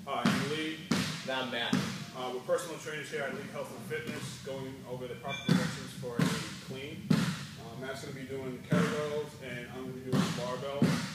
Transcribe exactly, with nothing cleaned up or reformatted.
Hi, I'm Lee. And I'm Matt. Uh, we're personal trainers here at League Health and Fitness, going over the proper directions for a clean. Uh, Matt's going to be doing kettlebells, and I'm going to be doing barbell.